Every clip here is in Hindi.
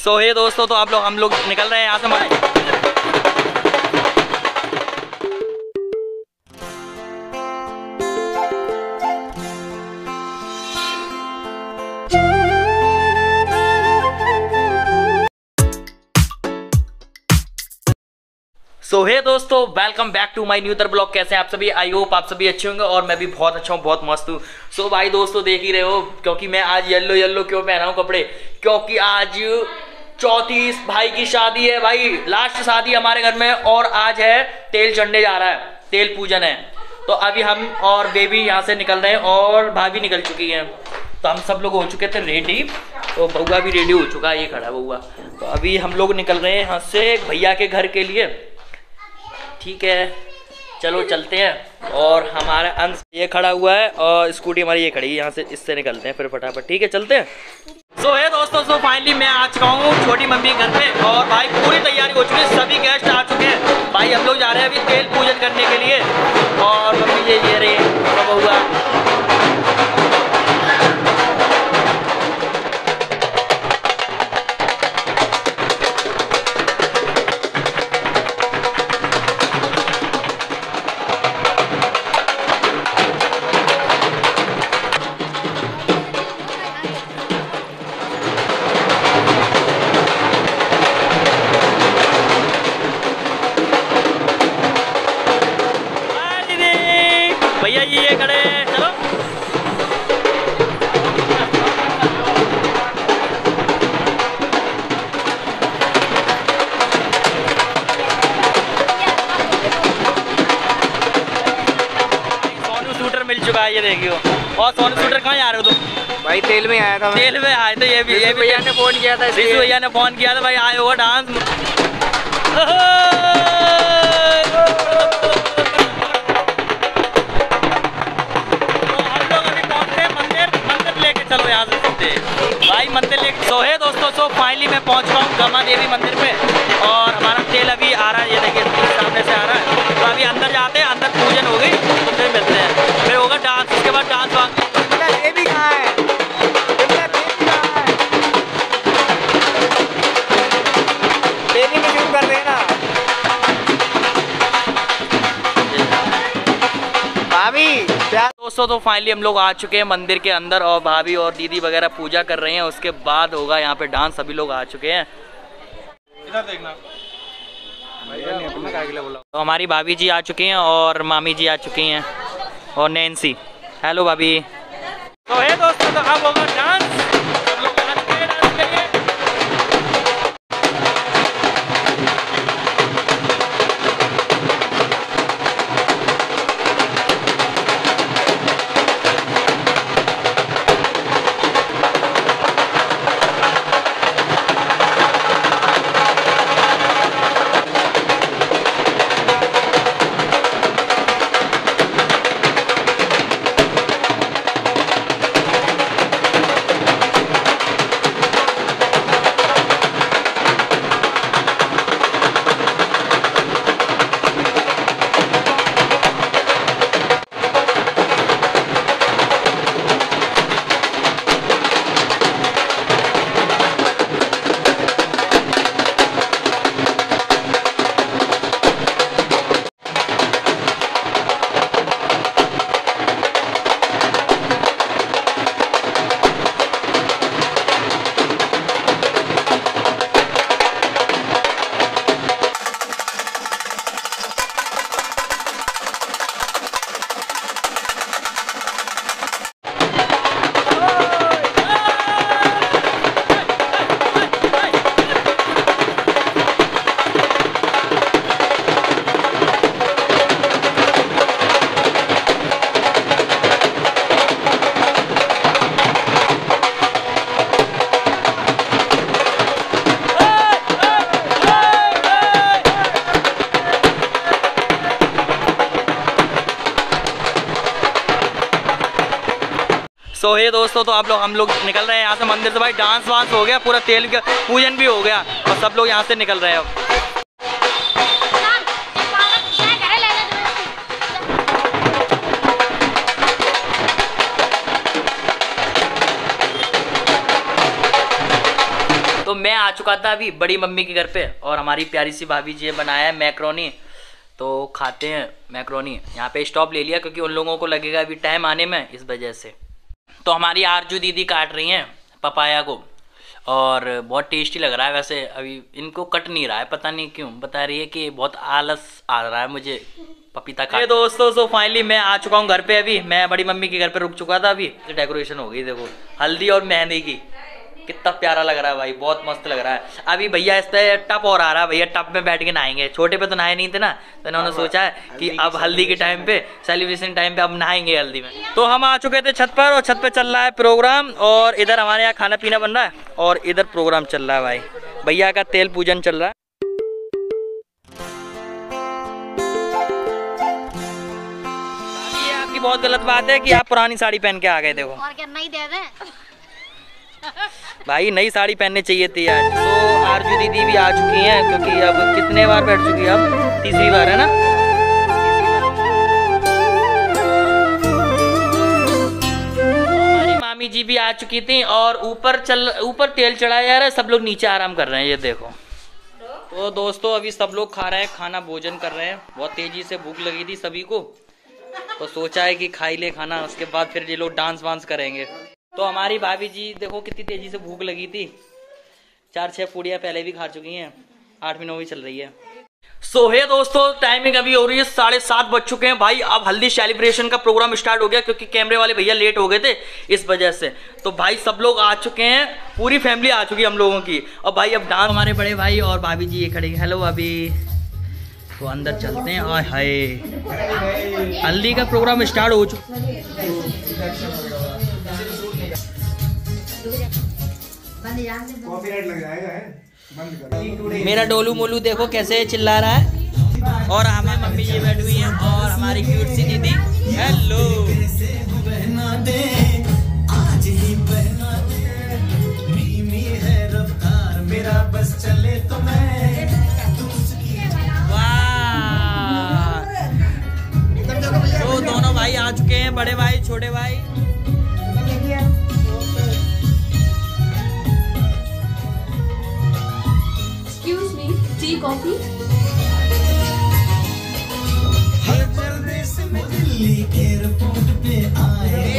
सो हे दोस्तों, तो हम लोग निकल रहे हैं यहाँ से। सो हे दोस्तों, welcome back to my new other blog. कैसे हैं आप सभी? आई होप आप सभी अच्छे होंगे और मैं भी बहुत अच्छा हूँ, बहुत मस्त हूँ। सो भाई दोस्तों, देख ही रहे हो क्योंकि मैं आज येलो क्यों पहना हूँ कपड़े, क्योंकि आज चौथी भाई की शादी है भाई, लास्ट शादी हमारे घर में। और आज है तेल चढ़ने जा रहा है, तेल पूजन है। तो अभी हम और बेबी यहाँ से निकल रहे हैं और भाभी निकल चुकी है। तो हम सब लोग हो चुके थे रेडी, तो बउआ भी रेडी हो चुका है, ये खड़ा बउआ। तो अभी हम लोग निकल रहे हैं यहाँ से भैया के घर के लिए। ठीक है, चलो चलते हैं। और हमारा अंश ये खड़ा हुआ है और स्कूटी हमारी ये खड़ी है, यहाँ से इससे निकलते हैं फिर फटाफट। ठीक है, चलते हैं। सो है दोस्तों, सो फाइनली मैं आ चुका हूँ छोटी मम्मी के घर पे और भाई पूरी तैयारी हो चुकी है, सभी गेस्ट आ चुके हैं। भाई हम लोग जा रहे हैं अभी तेल पूजन करने के लिए। और मम्मी ये रही हुआ। भैया जी ये खड़े हैं, चलो। सोनू शूटर मिल चुका है, ये देखियो। और सोनू शूटर कहाँ जा रहे हो तुम? भाई तेल में आया था, तेल में आए थे। ये भी भैया ने फोन किया था, भैया ने फोन किया था भाई, आए होगा डांस। चलो यहाँ से सीधे भाई मंदिर लेके। सो है दोस्तों, सो फाइनली मैं पहुँच रहा हूँ गमा देवी मंदिर पे और हमारा तेल अभी आ रहा है, ये देखिए सामने से आ रहा है। तो अभी अंदर जाते हैं, अंदर पूजन हो गई तो फिर मिलते हैं, फिर होगा डांस, उसके बाद डांस वांस। ये भी कहाँ है? तेरी में शूट कर देना भाभी। दोस्तों तो फाइनली हम लोग आ चुके हैं मंदिर के अंदर और भाभी और दीदी वगैरह पूजा कर रहे हैं। उसके बाद होगा यहाँ पे डांस। सभी लोग आ चुके हैं, इधर देखना। तो हमारी भाभी जी आ चुकी हैं और मामी जी आ चुकी हैं और नैन्सी। हेलो भाभी। तो है दोस्तों, तो अब होगा डांस। सब लोग आ चुके हैं डांस के लिए। सो हे दोस्तों, तो हम लोग निकल रहे हैं यहाँ से मंदिर से। भाई डांस वांस हो गया, पूरा तेल का पूजन भी हो गया और सब लोग यहाँ से निकल रहे हैं अब। मैं आ चुका था अभी बड़ी मम्मी के घर पे और हमारी प्यारी सी भाभी जी ने बनाया है मैक्रोनी, तो खाते हैं मैक्रोनी। यहाँ पे स्टॉप ले लिया क्योंकि उन लोगों को लगेगा अभी टाइम आने में, इस वजह से। तो हमारी आरजू दीदी काट रही हैं पपाया को और बहुत टेस्टी लग रहा है। वैसे अभी इनको कट नहीं रहा है, पता नहीं क्यों, बता रही है कि बहुत आलस आ रहा है मुझे पपीता खा। दोस्तों सो फाइनली मैं आ चुका हूँ घर पे। अभी मैं बड़ी मम्मी के घर पे रुक चुका था। अभी डेकोरेशन हो गई, देखो हल्दी और मेहंदी की, कितना प्यारा लग रहा है भाई, बहुत मस्त लग रहा है। अभी भैया इस पे टप और आ रहा है, भैया टप में बैठ के नहाएंगे। छोटे पे तो नहाए नहीं थे ना, तो इन्होंने सोचा है कि अब हल्दी के टाइम पे, सेलिब्रेशन टाइम पे अब नहाएंगे हल्दी में। तो हम आ चुके थे छत पर और छत पे चल रहा है प्रोग्राम और इधर हमारे यहाँ खाना पीना बन रहा है और इधर प्रोग्राम चल रहा है भाई। भैया का तेल पूजन चल रहा है। ये आपकी बहुत गलत बात है कि आप पुरानी साड़ी पहन के आ गए। देखो और क्या नहीं दे दे भाई, नई साड़ी पहननी चाहिए थी आज। तो आरजू दीदी भी आ चुकी हैं क्योंकि अब कितने बार बैठ चुकी है, अब तीसरी बार है ना। हमारी मामी जी भी आ चुकी थी और ऊपर तेल चढ़ाया जा रहा है, सब लोग नीचे आराम कर रहे हैं, ये देखो। तो दोस्तों अभी सब लोग खा रहे हैं, खाना भोजन कर रहे हैं। बहुत तेजी से भूख लगी थी सभी को, तो सोचा है कि खा ही ले खाना, उसके बाद फिर ये लोग डांस वांस करेंगे। तो हमारी भाभी जी देखो कितनी तेजी से भूख लगी थी, 4-6 पूड़ियाँ पहले भी खा चुकी हैं, 8वीं 9वीं चल रही है। सो है दोस्तों, टाइमिंग अभी हो रही है 7:30 बज चुके हैं भाई। अब हल्दी सेलिब्रेशन का प्रोग्राम स्टार्ट हो गया क्योंकि कैमरे वाले भैया लेट हो गए थे इस वजह से। तो भाई सब लोग आ चुके हैं, पूरी फैमिली आ चुकी है हम लोगों की। और भाई अब डांस, हमारे बड़े भाई और भाभी जी ये खड़े। हेलो भाभी। तो अंदर चलते हैं। आय हाय, हल्दी का प्रोग्राम स्टार्ट हो चुका। मेरा डोलू मोलू देखो कैसे चिल्ला रहा है। और हमारी मम्मी जी बैठी हुई हैं और हमारी क्यूट सी दीदी। हेलो। तो दोनों भाई आ चुके हैं, बड़े भाई छोटे भाई। Tea coffee. हर परदेस में दिल्ली एयरपोर्ट पे आए,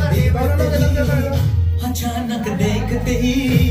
अचानक देखते ही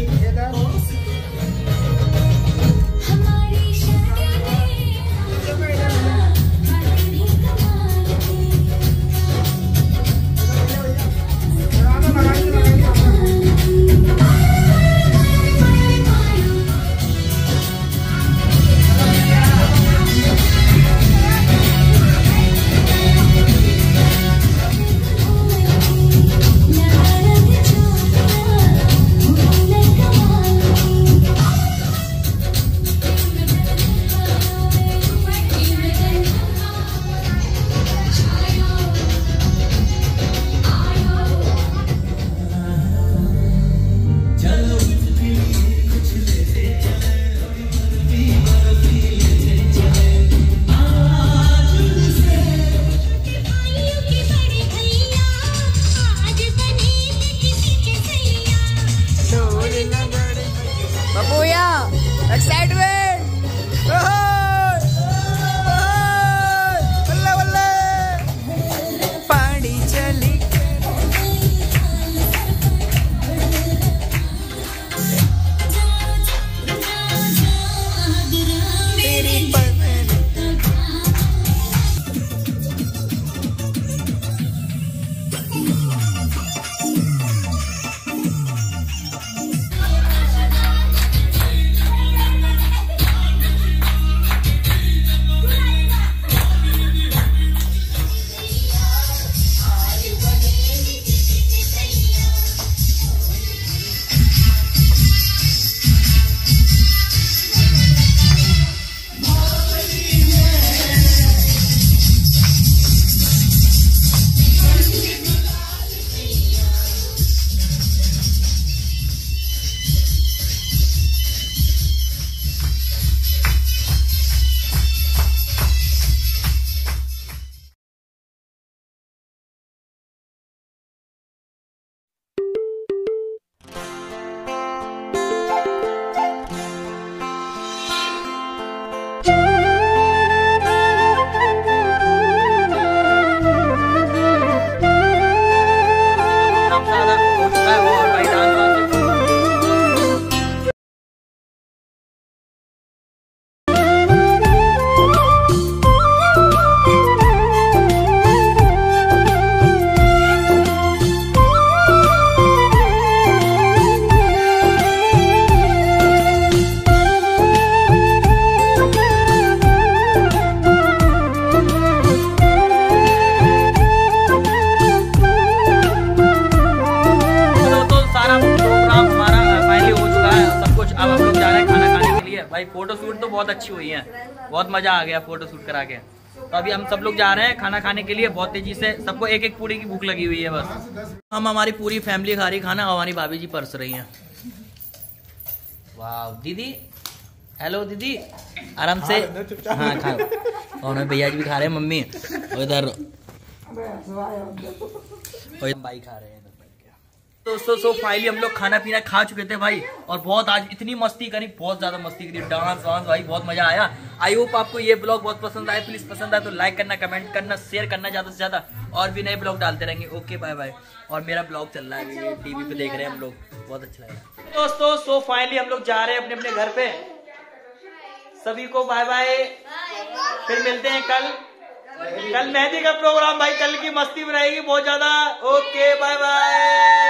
होता है और भाई डांस वांस भाई फोटो शूट तो बहुत अच्छी हुई है, बहुत मजा आ गया फोटो शूट करा के। तो अभी हम सब लोग जा रहे हैं खाना खाने के लिए, बहुत तेजी से, सबको एक एक पूरी की भूख लगी हुई है बस। हम हमारी पूरी फैमिली खा रही खाना और हमारी भाभी जी परस रही हैं। वाह दीदी, हेलो दीदी, आराम से हाँ खाओ। और भैया जी भी खा रहे हैं, मम्मी और इधर भाई खा रहे हैं। दोस्तों फाइनली हम लोग खाना पीना खा चुके थे भाई, और बहुत आज इतनी मस्ती करी, बहुत ज्यादा मस्ती करी, डांस वांस भाई बहुत मजा आया। आई होप आपको ये ब्लॉग बहुत पसंद आया। प्लीज पसंद आए तो लाइक करना, कमेंट करना, शेयर करना ज्यादा से ज्यादा, और भी नए ब्लॉग डालते रहेंगे। Okay bye bye. और मेरा ब्लॉग चल रहा है, टीवी पे देख रहे हैं हम लोग, बहुत अच्छा लग रहा है दोस्तों। सो फाइनली हम लोग जा रहे हैं अपने अपने घर पे, सभी को बाय बाय, फिर मिलते हैं कल मेहंदी का प्रोग्राम भाई, कल की मस्ती बनाएगी बहुत ज्यादा। Okay bye bye.